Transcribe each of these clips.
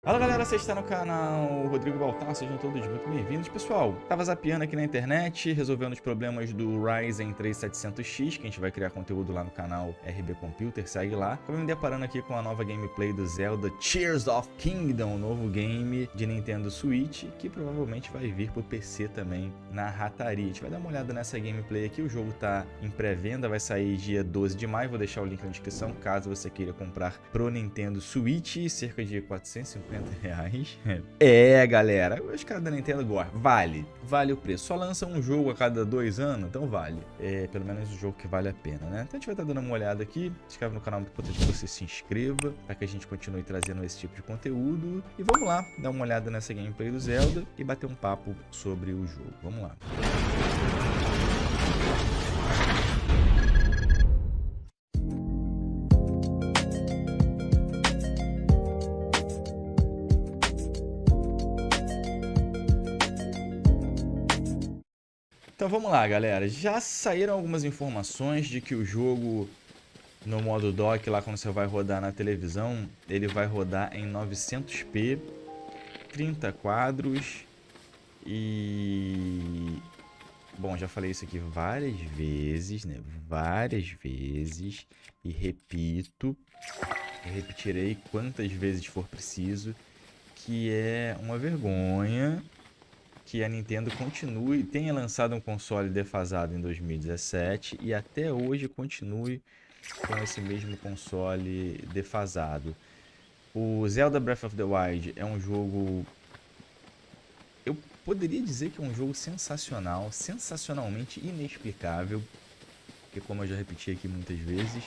Fala galera, você está no canal Rodrigo Baltar, sejam todos muito bem-vindos. Pessoal, tava zapeando aqui na internet, resolvendo os problemas do Ryzen 3 700X, que a gente vai criar conteúdo lá no canal RB Computer, segue lá. Acabei me deparando aqui com a nova gameplay do Zelda Tears of Kingdom, um novo game de Nintendo Switch, que provavelmente vai vir pro PC também na rataria. A gente vai dar uma olhada nessa gameplay aqui, o jogo tá em pré-venda, vai sair dia 12 de maio, vou deixar o link na descrição, caso você queira comprar pro Nintendo Switch, cerca de R$ 450. É, galera, os caras da Nintendo gostam. Vale o preço. Só lança um jogo a cada 2 anos, então vale. É, pelo menos o jogo que vale a pena, né? Então a gente vai estar dando uma olhada aqui. Se inscreve no canal, muito importante que você se inscreva, para que a gente continue trazendo esse tipo de conteúdo. E vamos lá, dar uma olhada nessa gameplay do Zelda e bater um papo sobre o jogo. Vamos lá. Então vamos lá, galera. Já saíram algumas informações de que o jogo, no modo dock, lá quando você vai rodar na televisão, ele vai rodar em 900p, 30 quadros e... Bom, já falei isso aqui várias vezes, né? Várias vezes. E repito, e repetirei quantas vezes for preciso, que é uma vergonha que a Nintendo tenha lançado um console defasado em 2017 e até hoje continue com esse mesmo console defasado. O Zelda Breath of the Wild é um jogo... Eu poderia dizer que é um jogo sensacional, sensacionalmente inexplicável, porque como eu já repeti aqui muitas vezes,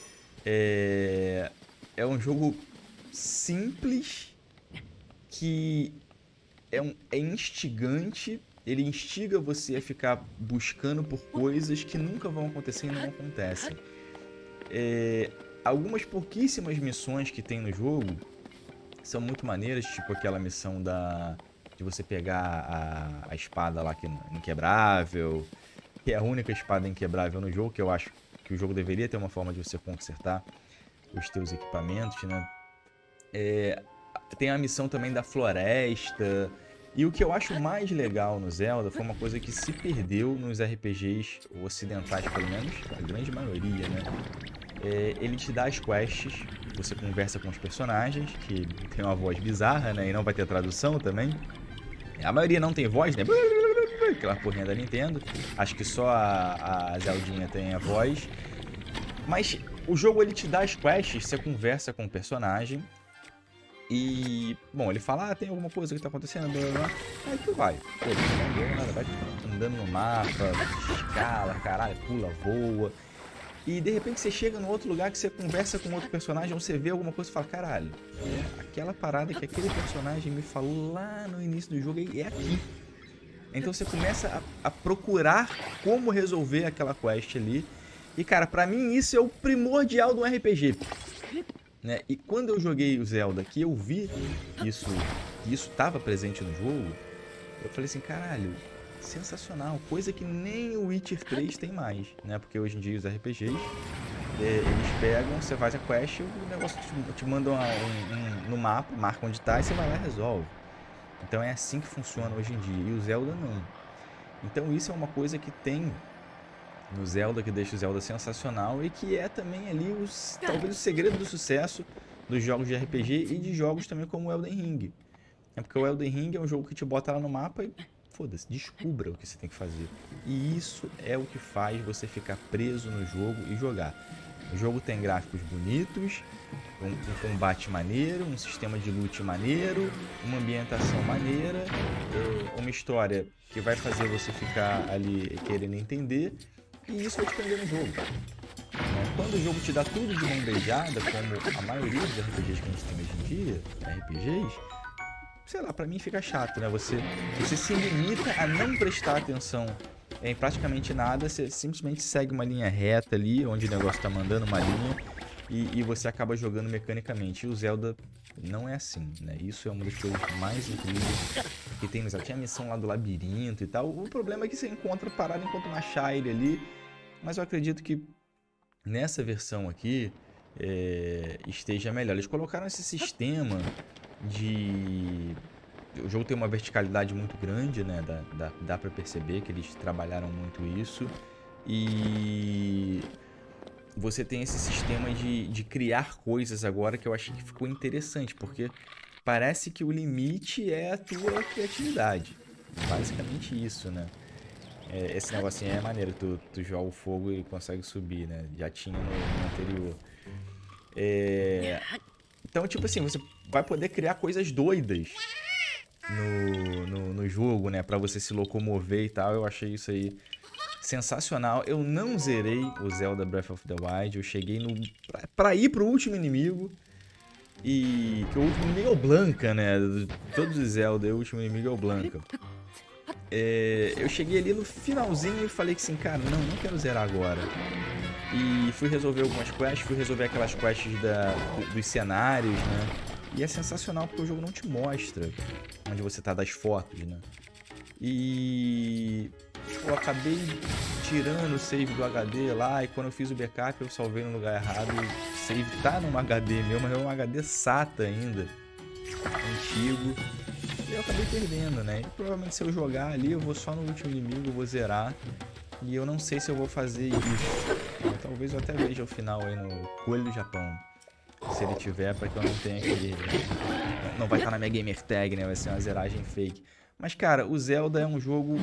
é um jogo simples que... É instigante, ele instiga você a ficar buscando por coisas que nunca vão acontecer e não acontecem. Algumas pouquíssimas missões que tem no jogo são muito maneiras, tipo aquela missão de você pegar a espada lá que é inquebrável, que é a única espada inquebrável no jogo, que eu acho que o jogo deveria ter uma forma de você consertar os teus equipamentos, né? Tem a missão também da floresta. E o que eu acho mais legal no Zelda foi uma coisa que se perdeu nos RPGs ocidentais, pelo menos, a grande maioria, né? Ele te dá as quests, você conversa com os personagens, que tem uma voz bizarra, né? E não vai ter tradução também. A maioria não tem voz, né? Aquela porrinha da Nintendo. Acho que só a Zeldinha tem a voz. Mas o jogo, ele te dá as quests, você conversa com o personagem. E, bom, ele fala, tem alguma coisa que tá acontecendo, blá, blá, blá. Aí tu vai, pô, nada, vai andando no mapa, escala, caralho, pula, voa. E de repente você chega num outro lugar que você conversa com outro personagem, ou você vê alguma coisa e fala, caralho, aquela parada que aquele personagem me falou lá no início do jogo é aqui. Então você começa a procurar como resolver aquela quest ali. E cara, pra mim isso é o primordial do RPG. Né? E quando eu joguei o Zelda, que eu vi isso estava presente no jogo, eu falei assim, caralho, sensacional, coisa que nem o Witcher 3 tem mais, né? Porque hoje em dia os RPGs, eles pegam, você faz a quest, o negócio te manda no mapa, marca onde tá e você vai lá e resolve. Então é assim que funciona hoje em dia, e o Zelda não. Então isso é uma coisa que tem no Zelda, que deixa o Zelda sensacional e que é também ali talvez o segredo do sucesso dos jogos de RPG e de jogos também como o Elden Ring. É porque o Elden Ring é um jogo que te bota lá no mapa e foda-se, descubra o que você tem que fazer. E isso é o que faz você ficar preso no jogo e jogar. O jogo tem gráficos bonitos, um combate maneiro, um sistema de loot maneiro, uma ambientação maneira, uma história que vai fazer você ficar ali querendo entender. E isso vai te prender no jogo. Quando o jogo te dá tudo de mão beijada, como a maioria dos RPGs que a gente tem hoje em dia, RPGs, sei lá, pra mim fica chato, né? Você se limita a não prestar atenção em praticamente nada, você simplesmente segue uma linha reta ali, onde o negócio tá mandando uma linha, e você acaba jogando mecanicamente. E o Zelda não é assim, né? Isso é uma das coisas mais incríveis que tem no Zelda. Tinha a missão lá do labirinto e tal. O problema é que você encontra parado enquanto uma Shire ali. Mas eu acredito que nessa versão aqui esteja melhor. Eles colocaram esse sistema de... O jogo tem uma verticalidade muito grande, né? Dá pra perceber que eles trabalharam muito isso. E você tem esse sistema de criar coisas agora que eu achei que ficou interessante, porque parece que o limite é a tua criatividade. Basicamente isso, né? Esse negocinho é maneiro, tu joga o fogo e consegue subir, né? Já tinha no anterior. Então, tipo assim, você vai poder criar coisas doidas no jogo, né? Pra você se locomover e tal. Eu achei isso aí sensacional. Eu não zerei o Zelda Breath of the Wild. Eu cheguei pra ir pro último inimigo. E que o último inimigo é o Blanca, né? Todos os Zelda, o último inimigo é o Blanca. Eu cheguei ali no finalzinho e falei que assim, cara, não quero zerar agora. E fui resolver algumas quests, fui resolver aquelas quests dos cenários, né? E é sensacional porque o jogo não te mostra onde você tá das fotos, né? E eu acabei tirando o save do HD lá e quando eu fiz o backup eu salvei no lugar errado. O save tá num HD meu, mas é um HD SATA ainda, antigo. E eu acabei perdendo, né? E provavelmente se eu jogar ali eu vou só no último inimigo, vou zerar. E eu não sei se eu vou fazer isso. Talvez eu até veja o final aí no Coelho do Japão. Se ele tiver, pra que eu não tenha que... Não vai estar na minha gamer tag, né? Vai ser uma zeragem fake. Mas, cara, o Zelda é um jogo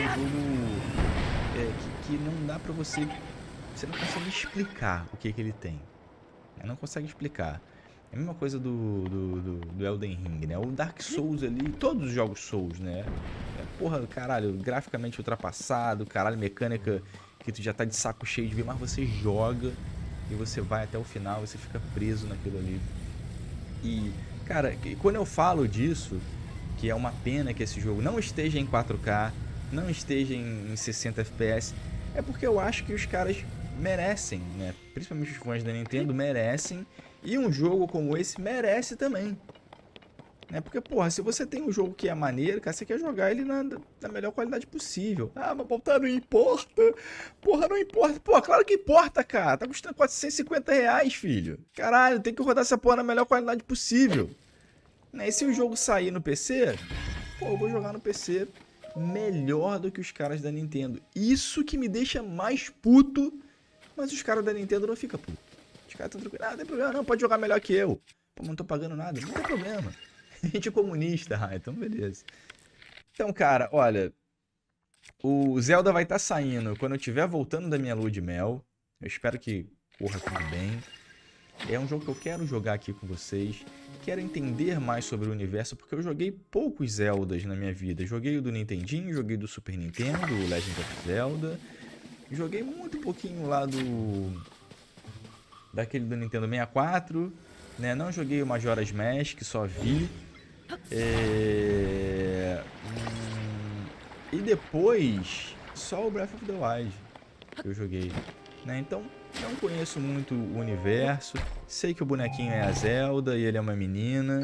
que não dá pra você... Você não consegue explicar o que ele tem. Não consegue explicar. É a mesma coisa do Elden Ring, né? O Dark Souls ali, todos os jogos Souls, né? Porra, caralho, graficamente ultrapassado, caralho, mecânica que tu já tá de saco cheio de ver, mas você joga e você vai até o final, você fica preso naquilo ali. E, cara, quando eu falo disso, que é uma pena que esse jogo não esteja em 4K, não esteja em 60 FPS, é porque eu acho que os caras merecem, né? Principalmente os fãs da Nintendo merecem, e um jogo como esse merece também. Né? Porque, porra, se você tem um jogo que é maneiro, cara, você quer jogar ele na melhor qualidade possível. Ah, mas tá, não importa. Porra, não importa. Porra, claro que importa, cara. Tá custando R$450, filho. Caralho, tem que rodar essa porra na melhor qualidade possível. Né? E se o jogo sair no PC, pô, eu vou jogar no PC melhor do que os caras da Nintendo. Isso que me deixa mais puto, mas os caras da Nintendo não ficam putos. Os caras estão tranquilos. Ah, não tem problema, não, pode jogar melhor que eu. Pô, não tô pagando nada, não tem problema. A gente é comunista, então beleza. Então, cara, olha, o Zelda vai estar saindo quando eu estiver voltando da minha lua de mel. Eu espero que corra tudo bem. É um jogo que eu quero jogar aqui com vocês. Quero entender mais sobre o universo, porque eu joguei poucos Zeldas na minha vida. Joguei o do Nintendinho, joguei do Super Nintendo, o Legend of Zelda. Joguei muito pouquinho lá daquele do Nintendo 64, né? Não joguei o Majora's Mask, só vi. E depois, só o Breath of the Wild que eu joguei, né? Então, não conheço muito o universo. Sei que o bonequinho é a Zelda e ele é uma menina.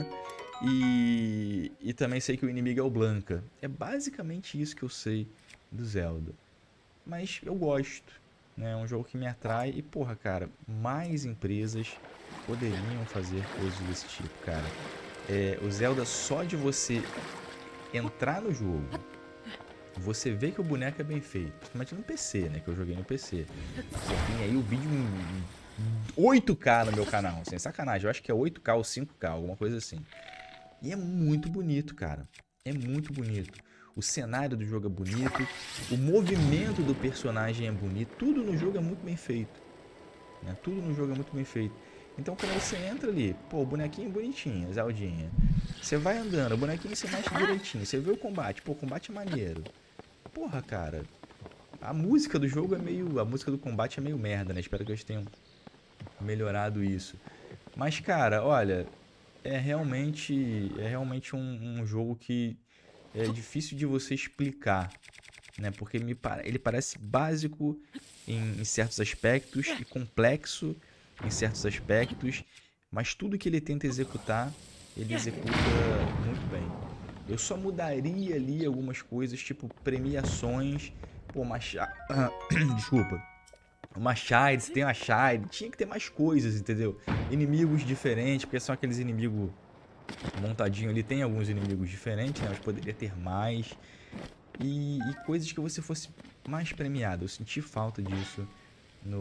E também sei que o inimigo é o Blanca. É basicamente isso que eu sei do Zelda. Mas eu gosto, né? É um jogo que me atrai. E, porra, cara, mais empresas poderiam fazer coisas desse tipo, cara. O Zelda, só de você entrar no jogo, você vê que o boneco é bem feito. Principalmente no PC, né? Que eu joguei no PC. Você tem aí o vídeo em 8K no meu canal. Sem sacanagem. Eu acho que é 8K ou 5K, alguma coisa assim. E é muito bonito, cara. É muito bonito. O cenário do jogo é bonito. O movimento do personagem é bonito. Tudo no jogo é muito bem feito. Né? Tudo no jogo é muito bem feito. Então quando você entra ali, pô, o bonequinho bonitinho, Zeldinha. Você vai andando, o bonequinho se mexe direitinho. Você vê o combate, pô, o combate é maneiro. Porra, cara. A música do jogo é meio... A música do combate é meio merda, né? Espero que eles tenham melhorado isso. Mas, cara, olha... É realmente um jogo que é difícil de você explicar, né? Porque ele parece básico em certos aspectos e complexo em certos aspectos, mas tudo que ele tenta executar, ele executa muito bem. Eu só mudaria ali algumas coisas, tipo premiações, pô, desculpa. Uma Shide, se tem uma Shide, tinha que ter mais coisas, entendeu? Inimigos diferentes, porque são aqueles inimigos montadinho ali, tem alguns inimigos diferentes, né? Mas poderia ter mais. E coisas que você fosse mais premiado. Eu senti falta disso no...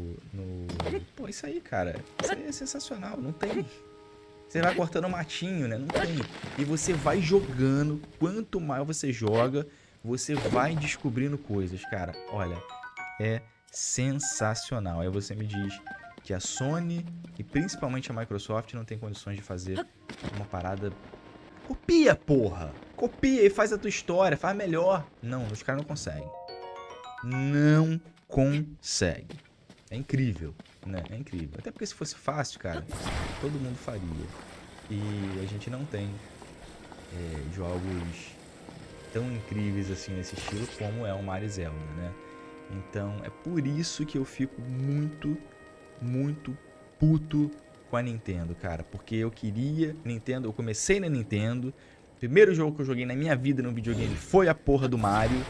Pô, isso aí, cara. Isso aí é sensacional. Não tem. Você vai cortando matinho, né? Não tem. E você vai jogando. Quanto mais você joga, você vai descobrindo coisas, cara. Olha, é sensacional. Aí você me diz que a Sony e principalmente a Microsoft não tem condições de fazer uma parada... Copia, porra! Copia e faz a tua história, faz melhor. Não, os caras não conseguem. Não consegue. É incrível, né? É incrível. Até porque se fosse fácil, cara, todo mundo faria. E a gente não tem jogos tão incríveis assim nesse estilo como é o Mario e Zelda, né? Então é por isso que eu fico muito, muito puto com a Nintendo, cara. Porque eu queria Nintendo, eu comecei na Nintendo. O primeiro jogo que eu joguei na minha vida no videogame foi a porra do Mario.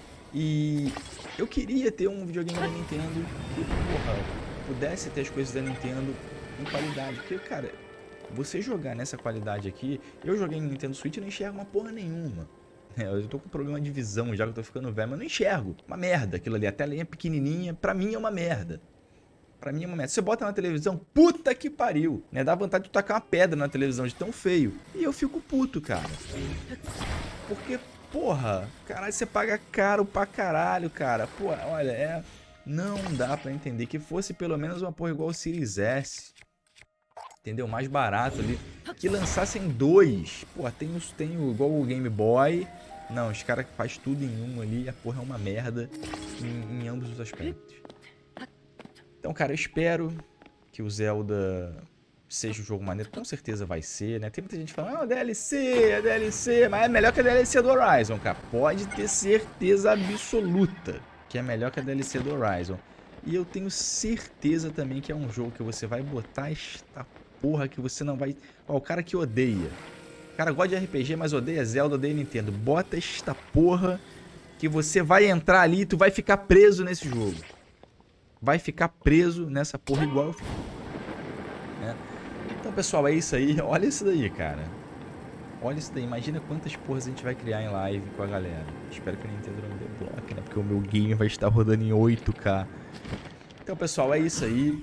E eu queria ter um videogame da Nintendo que, porra, pudesse ter as coisas da Nintendo em qualidade. Porque, cara, você jogar nessa qualidade aqui... Eu joguei no Nintendo Switch e não enxergo uma porra nenhuma. Eu tô com problema de visão já, que eu tô ficando velho, mas não enxergo. Uma merda aquilo ali. A telinha pequenininha, pra mim é uma merda. Pra mim é uma merda. Você bota na televisão, puta que pariu, né? Dá vontade de tacar uma pedra na televisão de tão feio. E eu fico puto, cara. Porque, porra, caralho, você paga caro pra caralho, cara. Pô, olha, não dá pra entender que fosse pelo menos uma porra igual o Series S. Entendeu? Mais barato ali. Que lançassem dois. Pô, tem igual o Game Boy. Não, os caras fazem tudo em um ali. A porra é uma merda em ambos os aspectos. Então, cara, eu espero que o Zelda seja um jogo maneiro. Com certeza vai ser, né? Tem muita gente falando, DLC, DLC. Mas é melhor que a DLC do Horizon, cara. Pode ter certeza absoluta que é melhor que a DLC do Horizon. E eu tenho certeza também que é um jogo que você vai botar esta porra que você não vai... Ó, o cara que odeia. O cara gosta de RPG, mas odeia Zelda, odeia Nintendo. Bota esta porra que você vai entrar ali e tu vai ficar preso nesse jogo. Vai ficar preso nessa porra igual eu fiquei. Né? Então, pessoal, é isso aí. Olha isso daí, cara. Olha isso daí. Imagina quantas porras a gente vai criar em live com a galera. Espero que o Nintendo não me debloque, né? Porque o meu game vai estar rodando em 8K. Então, pessoal, é isso aí.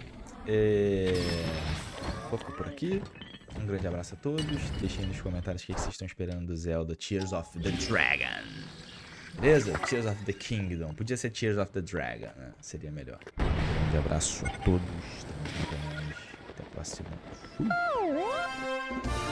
Vou ficar por aqui. Um grande abraço a todos. Deixem nos comentários o que vocês estão esperando do Zelda Tears of the Dragon. Beleza? Tears of the Kingdom. Podia ser Tears of the Dragon, né? Seria melhor. Um grande abraço a todos. Até a próxima. Fui.